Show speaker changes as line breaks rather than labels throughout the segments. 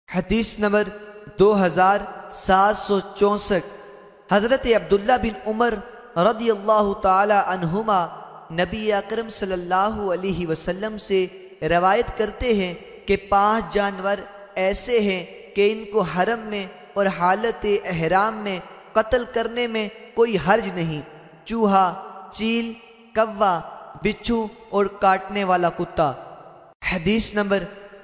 حدیث نمبر 2764 حضرت عبداللہ بن عمر رضی اللہ تعالی عنہما نبی اکرم صلی اللہ علیہ وسلم سے روایت کرتے ہیں کہ 5 جانور ایسے ہیں کہ ان کو حرم میں اور حالت احرام میں قتل کرنے میں کوئی حرج نہیں: چوہا، چیل، کوا، بچھو اور کاٹنے والا کتا۔ حدیث نمبر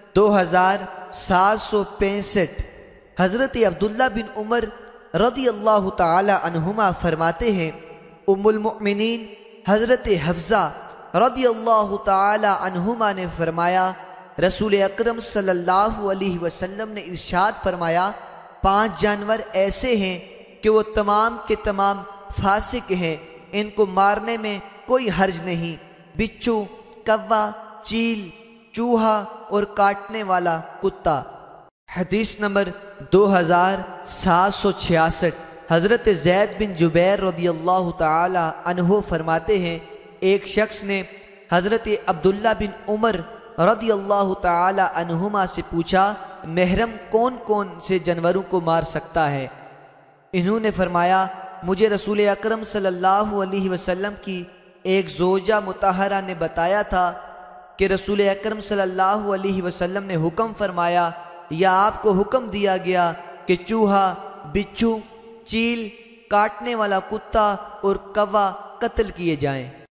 2765 حضرت عبداللہ بن عمر رضی اللہ تعالی عنہما فرماتے ہیں، ام المؤمنین حضرت حفصہ رضی اللہ تعالی عنہما نے فرمایا، رسول اکرم صلی اللہ علیہ وسلم نے ارشاد فرمایا، 5 جانور ایسے ہیں کہ وہ تمام کے تمام فاسق ہیں، ان کو مارنے میں کوئی حرج نہیں: بچھو، کوا، چیل، چوہا اور کاٹنے والا کتا۔ حدیث نمبر 2766 حضرت زید بن جبیر رضی اللہ تعالی عنہ فرماتے ہیں، ایک شخص نے حضرت عبداللہ بن عمر رضی اللہ تعالی عنہما سے پوچھا، محرم کون کون سے جانوروں کو مار سکتا ہے؟ انہوں نے فرمایا، مجھے رسول اکرم صلی اللہ علیہ وسلم کی ایک زوجہ مطہرہ نے بتایا تھا کہ رسول اکرم صلی اللہ علیہ وسلم نے حکم فرمایا یا آپ کو حکم دیا گیا کہ چوہا، بچھو، چیل، کاٹنے والا کتا اور کوا قتل کیے جائیں۔